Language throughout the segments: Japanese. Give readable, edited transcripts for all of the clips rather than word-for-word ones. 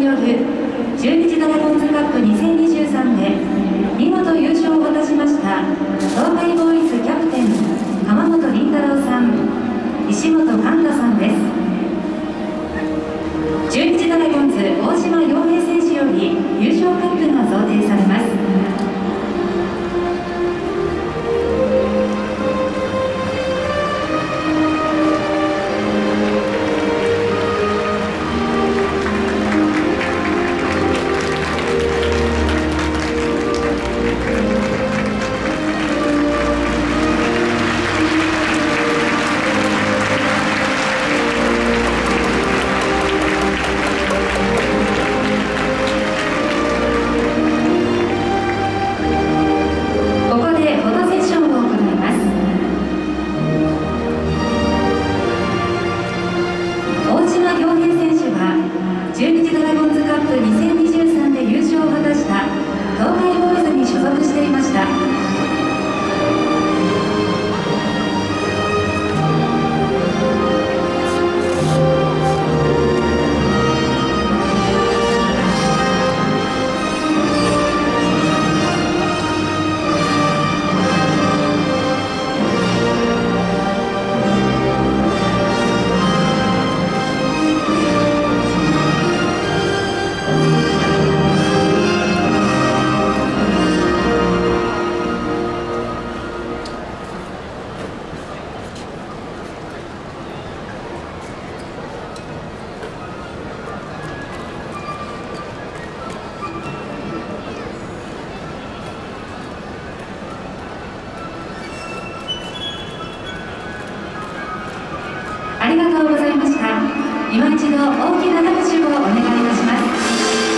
よる中日ドラゴンズカップ2023で見事優勝を果たしました東海ボーイズキャプテン浜本麟太郎さん、石本寛太さんです。中日ドラゴンズ大島洋平選手より優勝カップが贈呈されます。中日ドラゴンズカップ2023で優勝を果たした東海ボーイズに所属していました。ありがとうございました。今一度大きな拍手をお願いいたします。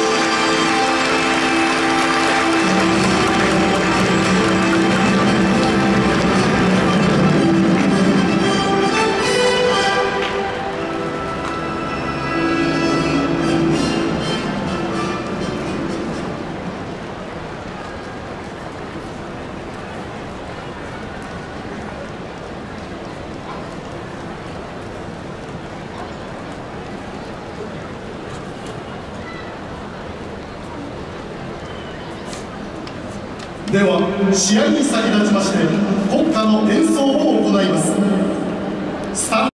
では試合に先立ちまして国歌の演奏を行います。